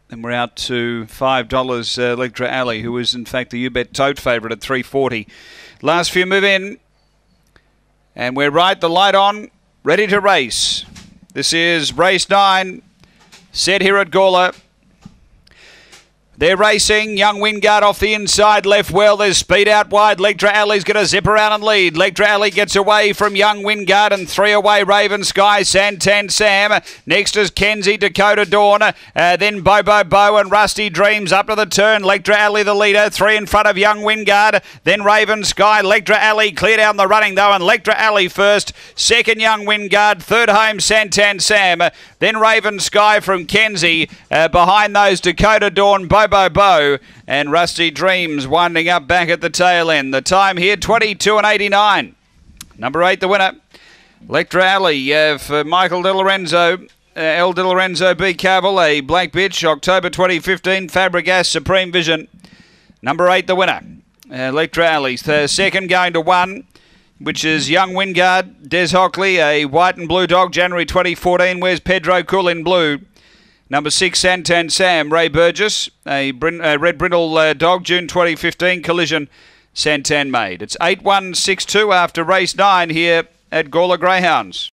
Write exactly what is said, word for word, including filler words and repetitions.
And we're out to five dollars uh, Electra Alley, who is in fact the U-Bet tote favourite at three forty. Last few move in. And we're right, the light on, ready to race. This is race nine, set here at Gawler. They're racing. Young Wingard off the inside, left well. There's speed out wide. Electra Alley's going to zip around and lead. Electra Alley gets away from Young Wingard and three away. Raven Sky, Santan Sam. Next is Kenzie, Dakota Dawn. Uh, then Bobo Bo and Rusty Dreams up to the turn. Electra Alley the leader. Three in front of Young Wingard. Then Raven Sky. Electra Alley clear down the running though. And Electra Alley first. Second Young Wingard. Third home Santan Sam. Then Raven Sky from Kenzie. Uh, behind those Dakota Dawn, Bobo Bo and Rusty Dreams winding up back at the tail end. The time here, twenty-two and eighty-nine. Number eight, the winner. Electra Alley uh, for Michael De Lorenzo. Uh, El De Lorenzo B. Cavill, a black bitch, October twenty fifteen. Fabregas Supreme Vision. Number eight, the winner. Uh, Electra Alley. The second going to one, which is Young Wingard. Des Hockley, a white and blue dog, January twenty fourteen. Where's Pedro Cool in blue? Number six, Santan Sam, Ray Burgess, a Brin- uh, red brindle uh, dog, June twenty fifteen, Collision, Santan made. It's eight one six two after race nine here at Gawler Greyhounds.